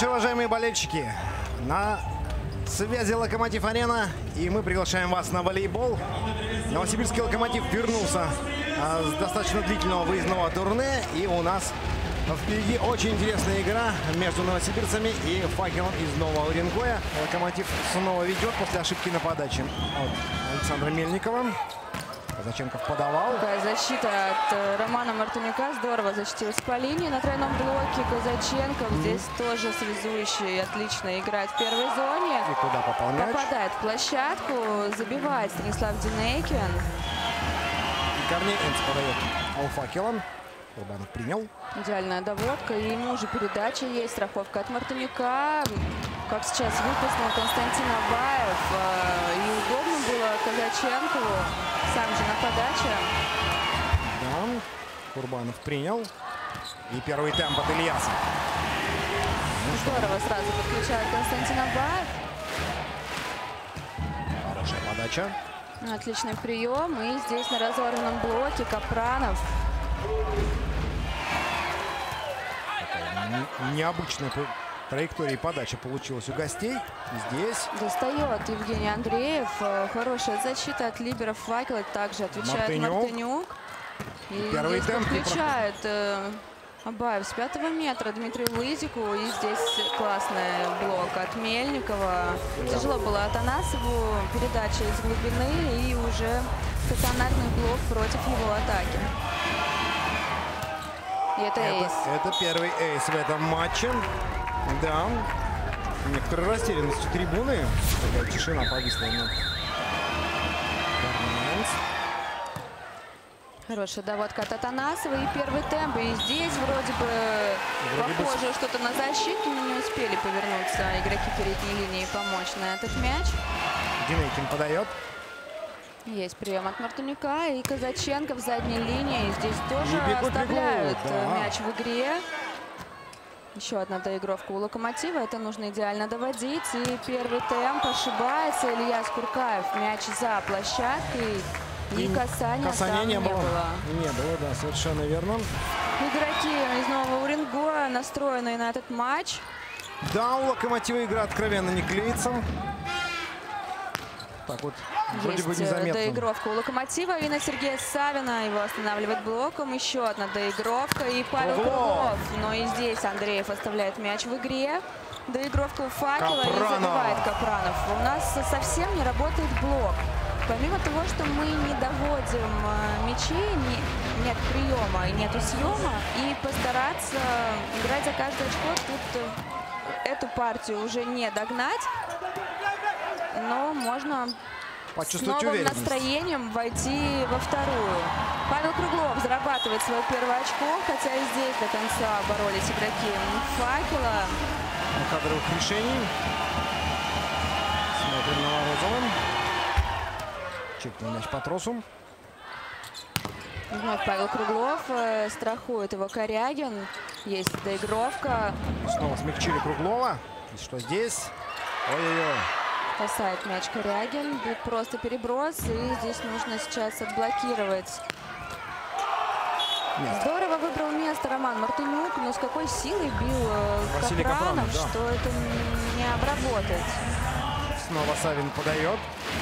вечер, уважаемые болельщики. На связи Локомотив-арена, и мы приглашаем вас на волейбол. Новосибирский Локомотив вернулся с достаточно длительного выездного турне, и у нас впереди очень интересная игра между новосибирцами и Факелом из Нового Уренгоя. Локомотив снова ведет после ошибки на подаче от Александра Мельникова. Казаченков подавал. Такая защита от Романа Мартынюка. Здорово защитился по линии. На тройном блоке Казаченков. Здесь тоже связующий отлично играет в первой зоне. И куда попал мяч? Попадает в площадку. Забивает Станислав Динейкин. И Корнеенц подает Факелом. Курбанов принял. Идеальная доводка. И ему уже передача есть. Страховка от Мартынюка. Как сейчас выпустил Константин Абаев. И удобно было Казаченкову. Сам же на подаче. Да, Курбанов принял. И первый темп от Ильяса. Здорово сразу подключает Константин Абаев. Хорошая подача. Отличный прием. И здесь на разорванном блоке Капранов. Такая необычная траектория подачи получилась у гостей. Здесь Достает Евгений Андреев. Хорошая защита от либеров Факела. Также отвечает Мартынюк. И первый здесь темп подключает Абаев с 5-го метра Дмитрию Лызику. И здесь классный блок от Мельникова. Тяжело было Атанасову. Передача из глубины и уже стационарный блок против его атаки. И это эйс. Это первый эйс в этом матче. Да. Некоторая растерянность у трибуны. Такая тишина повисла. Хорошая доводка от Атанасова. И первый темп. И здесь вроде бы похоже что-то на защиту, но не успели повернуться игроки передней линии и помочь на этот мяч. Динейкин подает. Есть прием от Мартынюка. И Казаченко в задней линии. Здесь тоже оставляют мяч в игре. Еще одна доигровка у Локомотива. Это нужно идеально доводить. И первый темп ошибается Ильяс Куркаев. Мяч за площадкой. И касания не было. Не было, да, совершенно верно. Игроки из Нового Уренгоя настроены на этот матч. Да, у Локомотива игра откровенно не клеится. Так вот, вроде бы незаметно. Доигровка у Локомотива. И на Сергея Савина его останавливает блоком. Еще одна доигровка. И Павел Круглов. Но и здесь Андреев оставляет мяч в игре. Доигровка у Факела. И забивает Капранов. У нас совсем не работает блок. Помимо того, что мы не доводим мячи, нет приема и нету съема. И постараться играть за каждое очко. Тут эту партию уже не догнать. Но можно с новым настроением войти во вторую. Павел Круглов зарабатывает свое первое очко, хотя и здесь до конца боролись игроки Факела. Кадровых решений. Смотрим на Морозова. Чекнул мяч по тросу. Вновь Павел Круглов. Страхует его Корягин. Есть доигровка. Снова смягчили Круглова. И что здесь? Ой-ой-ой. Спасает мяч Корягин. Будет просто переброс. И здесь нужно сейчас отблокировать. Здорово выбрал место Роман Мартынюк. Но с какой силой бил Капранов, да, что это не обработать. Снова Савин подает.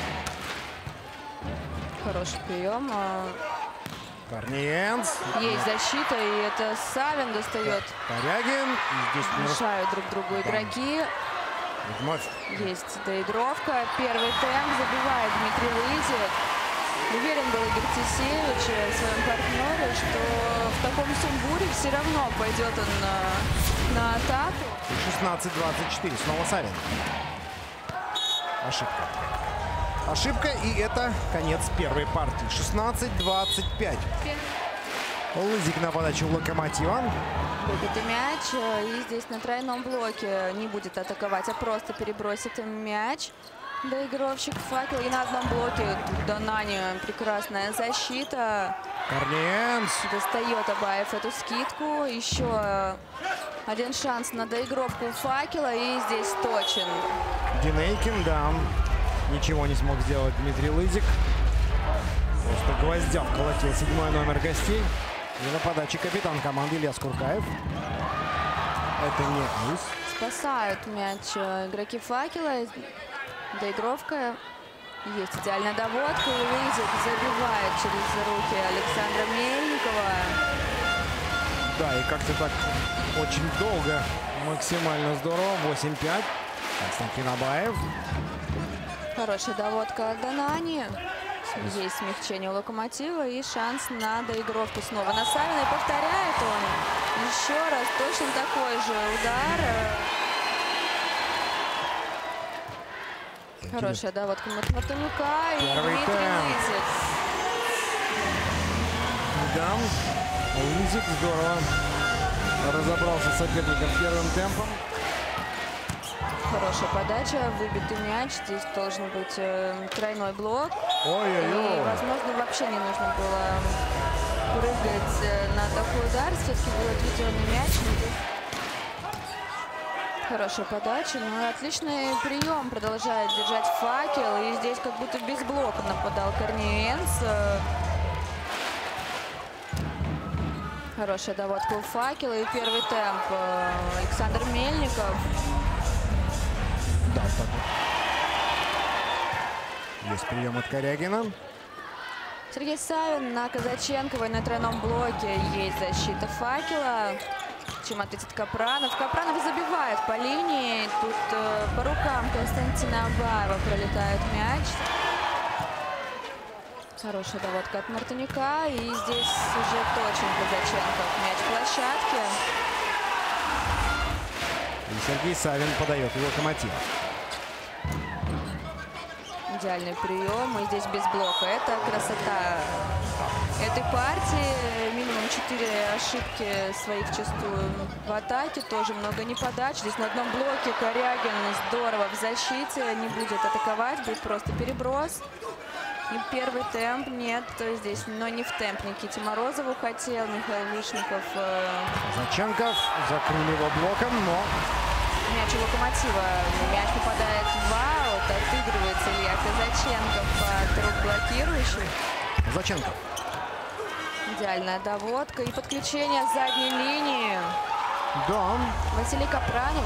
Хороший прием. Корниенц. Есть защита. И это Савин достает. Корягин. Мешают друг другу игроки. Вновь. Есть доигровка. Первый темп забивает Дмитрий Лызик. Уверен был Игорь Тисевич в своем партнере, что в таком сумбуре все равно пойдет он на атаку. 16-24. Снова Савин. Ошибка. Ошибка, и это конец первой партии. 16-25. Лызик на подачу Локомотива. Выбитый мяч. И здесь на тройном блоке не будет атаковать, а просто перебросит мяч. Доигровщик Факел. И на одном блоке Донани прекрасная защита. Корниенц. Достает Абаев эту скидку. Еще один шанс на доигровку Факела. И здесь Точин. Динейкин, да. Ничего не смог сделать Дмитрий Лызик. Просто гвоздя вколотил 7-й номер гостей. И на подаче капитан команды Ильяс Куркаев. Это не эйс. спасают мяч игроки «Факела». Доигровка. Есть идеальная доводка. И Лызик забивает через руки Александра Мельникова. Да, и как-то так очень долго. Максимально здорово. 8-5. Константин Абаев. Хорошая доводка от Донани. Есть смягчение у «Локомотива» и шанс на доигровку снова на Савина. И повторяет он еще раз точно такой же удар. Хорошая доводка от Мартынюка и Дмитрий Лызик. Да, Лызик здорово разобрался с соперником первым темпом. Хорошая подача, выбитый мяч. Здесь должен быть тройной блок. Ой-ой-ой. И, возможно, вообще не нужно было прыгать на такой удар. Все-таки был отведенный мяч. Хорошая подача, ну и отличный прием. Продолжает держать «Факел». И здесь как будто без блока нападал Корниенц. Хорошая доводка у «Факела». И первый темп Александр Мельников. Да, так. Есть прием от Корягина. Сергей Савин на Казаченкова. На тройном блоке есть защита «Факела». Чем ответит Капранов. Капранов забивает по линии. Тут по рукам Константина Абаева пролетает мяч. Хорошая доводка от Мартынюка. И здесь уже точен Казаченков. Мяч в площадке. И Сергей Савин подает в «Локомотив». Идеальный прием. И здесь без блока. Это красота этой партии. Минимум 4 ошибки своих вчастую в атаке. Тоже много неподач. Здесь на одном блоке Корягин здорово в защите. Не будет атаковать. Будет просто переброс. И первый темп нет. То здесь, но не в темп Никите Морозову хотел. Михаил Вишняков. Казаченков закрыли его блоком, но... Мяч у «Локомотива». Мяч попадает в аут. Отыгрывается Илья Казаченков от рук блокирующих. Казаченков. Идеальная доводка и подключение с задней линии. Да. Василий Капранов.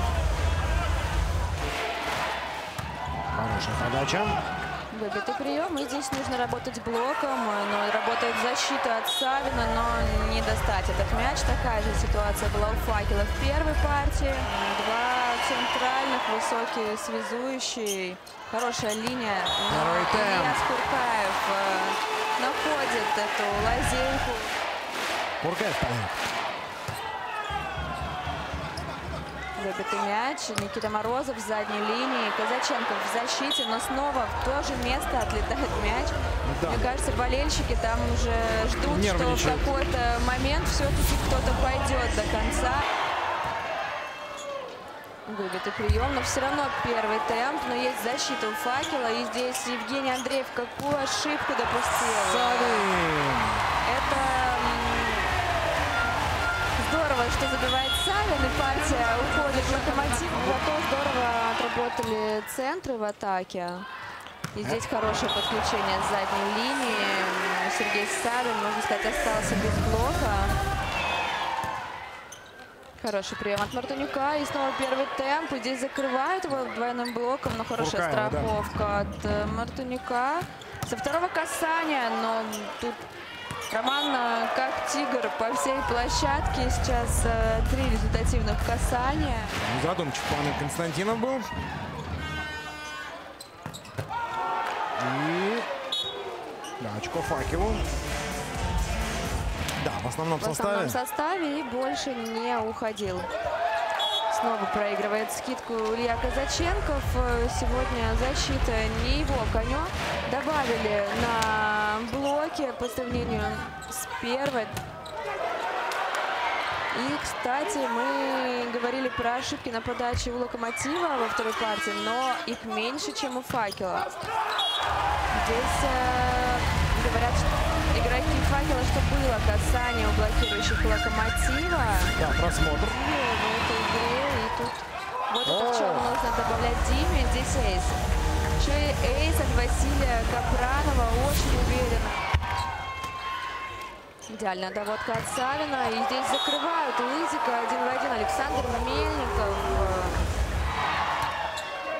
Хорошая подача. Выбитый прием. И здесь нужно работать блоком. Но работает защита от Савина, но не достать этот мяч. Такая же ситуация была у «Факела» в первой партии. Два центральных, высокие, связующие. Хорошая линия. Илья Скуркаев находит эту лазейку. Куркаев подает. Выбитый мяч. Никита Морозов с задней линии. Казаченков в защите, но снова в то же место отлетает мяч. Да. Мне кажется, болельщики там уже ждут, что в какой-то момент все-таки кто-то пойдет до конца. Выбитый прием, но все равно первый темп. Но есть защита у «Факела». И здесь Евгений Андреев какую ошибку допустил. Это здорово, что забивает Савин, и партия уходит в «Локомотив». Зато здорово отработали центры в атаке. И здесь хорошее подключение с задней линии. Сергей Савин, можно сказать, остался без блока. Хороший прием от Мартынюка. И снова первый темп. И здесь закрывают его двойным блоком. Но хорошая страховка от Мартынюка. Со второго касания, но тут Роман как тигр по всей площадке. Сейчас 3 результативных касания. Задумчив план Константинов был. И да, очко «Факелу». Да, в основном составе. В основном составе и больше не уходил. Снова проигрывает скидку Илья Казаченков. Сегодня защита не его коню. Добавили на блоке по сравнению с первой. И, кстати, мы говорили про ошибки на подаче у «Локомотива» во второй партии, но их меньше, чем у «Факела». Здесь говорят, что игроки «Факела», что было касание у блокирующих «Локомотива». Да, просмотр. В этой игре. И тут вот это в чем нужно добавлять Диме. Здесь эйс. Еще и эйс от Василия Капранова. Очень уверенно. Идеальная доводка от Савина. И здесь закрывают Лызика 1 в 1. Александр Мельников.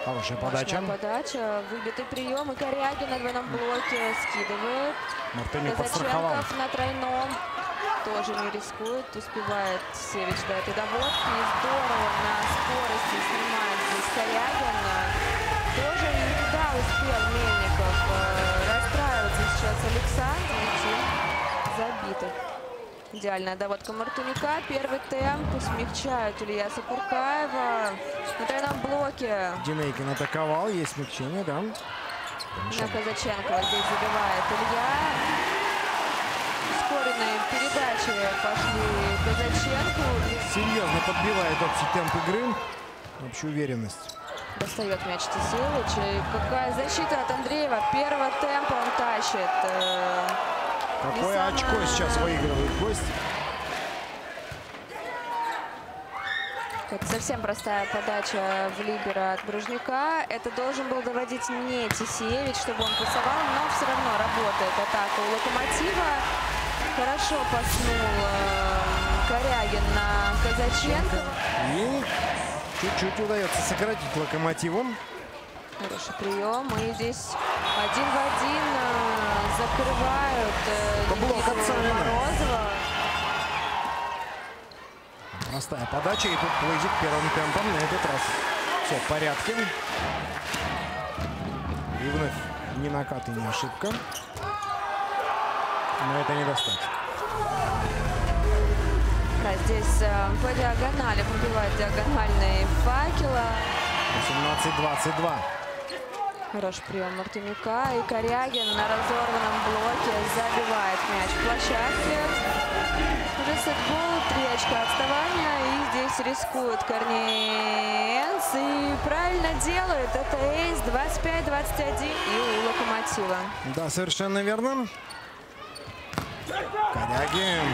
Хорошая подача. Подача. Выбитый прием. И Корягин на двойном блоке скидывает. Мартынюк подстраховал. Казаченков на тройном. Тоже не рискует. Успевает Севич до этой доводки. И здорово на скорости снимает здесь Корягин. Тоже не туда успел Мельников. Расстраивается сейчас Александр. Забитый. Идеальная доводка Мартынюка. Первый темп. Смягчают Ильяса Куркаева. На тройном блоке. Динейкин атаковал. Есть смягчение, да. На Казаченкова здесь забивает Илья. Ускоренные передачи пошли Казаченку. Серьезно подбивает общий темп игры. Общую уверенность. Достает мяч Тесевич. И какая защита от Андреева. Первого темпа он тащит. Какое очко сейчас выигрывает гость. Это совсем простая подача в либеро от Бружнюка. Это должен был доводить не Тесевич, чтобы он пасовал, но все равно работает атака у Локомотива. Хорошо паснул Корягин на Казаченко. И чуть-чуть удается сократить Локомотиву. Хороший прием. И здесь 1 в 1 закрывают Морозова. Простая подача. И тут Плызик первым темпом на этот раз. Все в порядке. И вновь ни накат и ни ошибка. Но это не достать. Да, здесь по диагонали пробивает диагональный Факела. 18-22. Хороший прием Мартынюка. И Корягин на разорванном блоке забивает мяч в площадке. Уже сетбол, 3 очка отставания. И здесь рискует Корниенс. И правильно делает. Это эйс. 25-21. И у Локомотива. Да, совершенно верно. Корягин.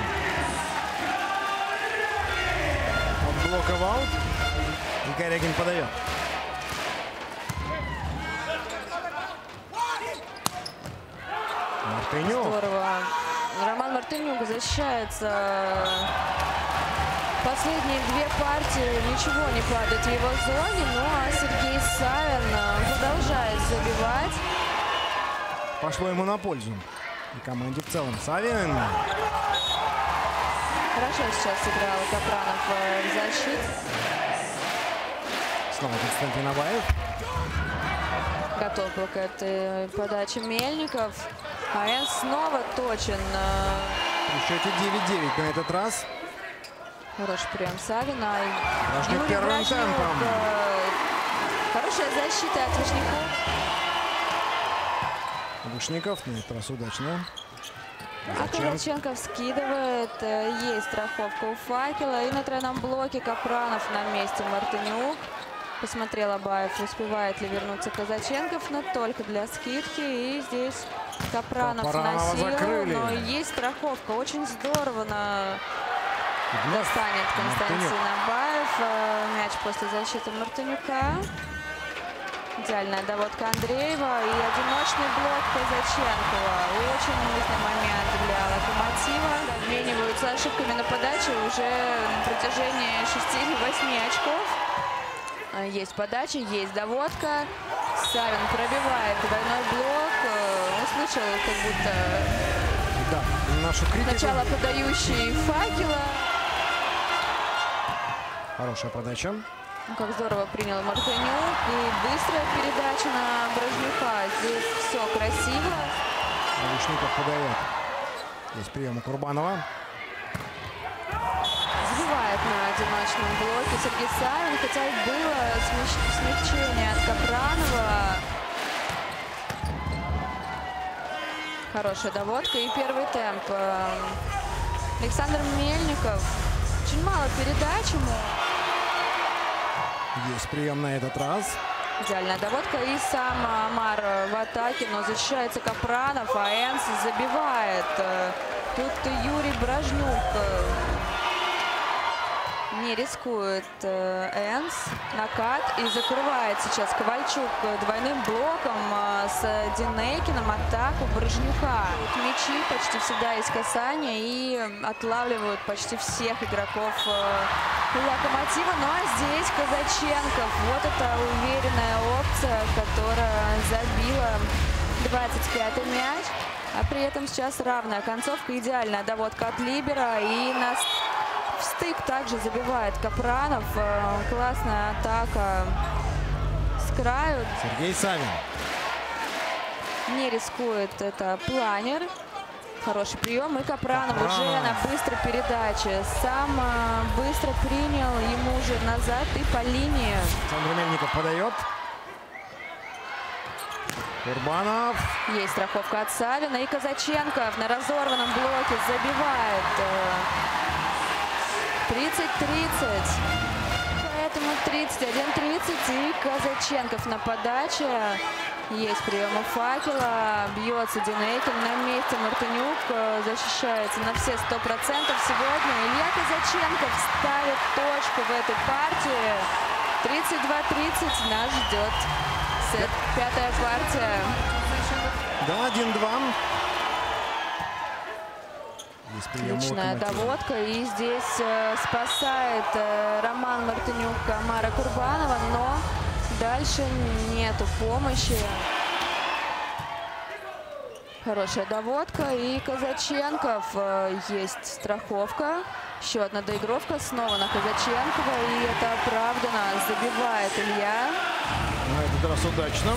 Отблоковал. И Корягин подает. Мартынюк. Здорово. Роман Мартынюк защищается. Последние 2 партии ничего не падает в его зоне. Ну а Сергей Савин продолжает забивать. Пошло ему на пользу. И команде в целом. Савин. Хорошо сейчас сыграл Капранов в защите. Снова Константин Абаев. Готов был к этой подаче Мельников. АН снова точен. При счете 9-9 на этот раз. Хороший прием Савина. Брожнюк первым темпом. Хорошая защита от Вишняков. Вишняков на этот раз удачно. А Казаченков скидывает. Есть страховка у Факела. И на тройном блоке Капранов на месте. Мартынюк. Посмотрел Абаев, успевает ли вернуться Казаченков, но только для скидки. И здесь Капранов на силу, но есть страховка. Очень здорово достанет Константин Абаев. Мяч после защиты Мартынюка. Идеальная доводка Андреева и одиночный блок Казаченкова. Очень нужный момент для Локомотива. Обмениваются ошибками на подаче уже на протяжении 6 или 8 очков. Есть подача, есть доводка. Савин пробивает двойной блок. Услышал как будто нашу критику. Начало подающий Факела. Хорошая подача. Как здорово принял Мартынюк. И быстрая передача на Брожнюка. Здесь все красиво. Вишняков подает. Здесь прием у Курбанова. Забивает на одиночном блоке Сергей Савин. Хотя и было смягчение от Капранова. Хорошая доводка и первый темп. Александр Мельников. Очень мало передач ему. Есть прием на этот раз. Идеальная доводка. И сам Амар в атаке, но защищается Капранов, а Энс забивает. Тут Юрий Брожнюк Не рискует Энс. Накат. И закрывает сейчас Ковальчук двойным блоком с Динейкиным атаку Боржнюка. Мячи почти всегда есть касание и отлавливают почти всех игроков Локомотива. Ну а здесь Казаченков. Вот это уверенная опция, которая забила 25-й мяч. А при этом сейчас равная концовка. Идеальная доводка от либера. И на стык также забивает Капранов. Классная атака с краю. Сергей Савин. Не рискует, это планер. Хороший прием. И Капранов уже на быстрой передаче. Сам быстро принял, ему уже назад и по линии. Александр Мельников подает. Курбанов. Есть страховка от Савина. И Казаченков на разорванном блоке забивает. 30-30. Поэтому 31-30. И Казаченков на подаче. Есть приемы факела. Бьется Динейкин. На месте Мартынюк защищается на все 100% сегодня. Илья Казаченков ставит точку в этой партии. 32-30. Нас ждет сет. Пятая партия. Да, 1-2. Отличная доводка. И здесь спасает Роман Мартынюк Омара Курбанова, но дальше нету помощи. Хорошая доводка. И Казаченков. Есть страховка. Еще одна доигровка. Снова на Казаченкова. И это оправдано. Забивает Илья. На этот раз удачно.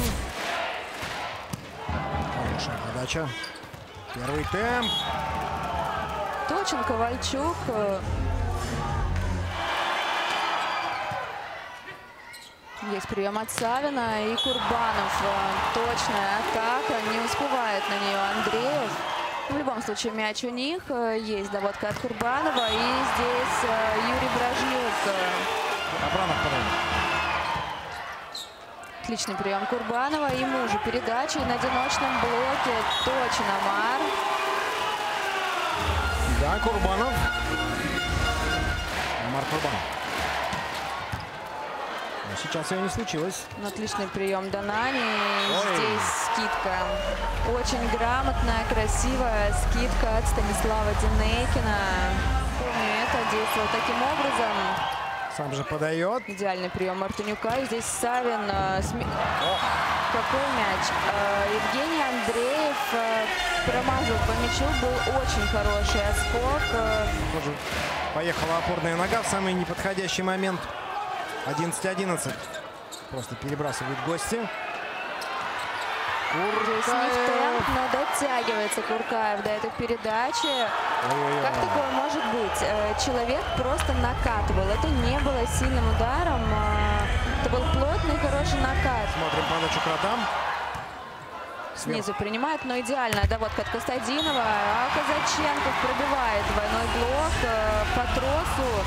Хорошая подача. Первый темп. Точен Ковальчук. Есть прием от Савина. И Курбанов. Точная атака. Не успевает на нее Андреев. В любом случае мяч у них. Есть доводка от Курбанова. И здесь Юрий Боржнюк. Капранов подает. Отличный прием Курбанова. Ему же передача. И на одиночном блоке точен Омар. Да, Курбанов. Омар Курбанов. Но сейчас ее не случилось. Отличный прием Донани. Здесь скидка. Очень грамотная, красивая скидка от Станислава Динейкина. Помню, это действовало таким образом. Сам же подает. Идеальный прием Мартынюка. И здесь Савин. Какой мяч? Евгений Андреев промазал по мячу. Был очень хороший отскок. Тоже поехала опорная нога в самый неподходящий момент. 11-11. Просто перебрасывают гости. Здесь не в темп, но дотягивается Куркаев до этой передачи. Как такое может быть? Человек просто накатывал. Это не было сильным ударом. Это был плотный, хороший накат. Смотрим подачу Кротам. Снизу принимает, но идеальная доводка от Костадинова. А Казаченков пробивает двойной блок по тросу.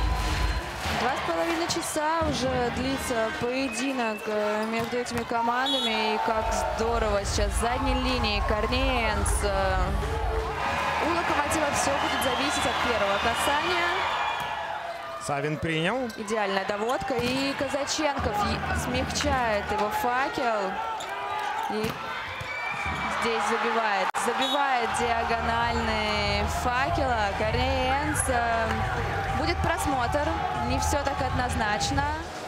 2,5 часа уже длится поединок между этими командами. И как здорово сейчас с задней линии Корней Энс. У Локомотива все будет зависеть от первого касания. Савин принял. Идеальная доводка. И Казаченков смягчает его факел. И здесь забивает. Забивает диагональный факела. Корней Энс. Будет просмотр. Не все так однозначно.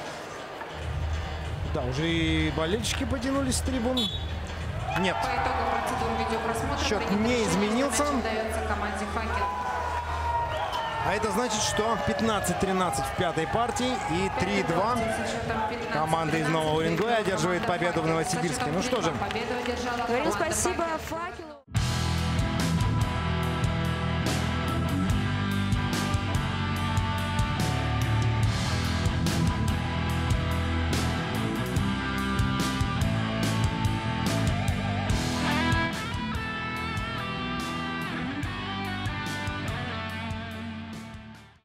Да, уже и болельщики потянулись с трибун. Нет. По итогам процедуры видеопросмотра счет не изменился. Команде «Факел». А это значит, что 15-13 в пятой партии и 3-2. Команда из Нового Уренгоя одерживает победу в Новосибирске. Ну что же. Говорим спасибо Факелу.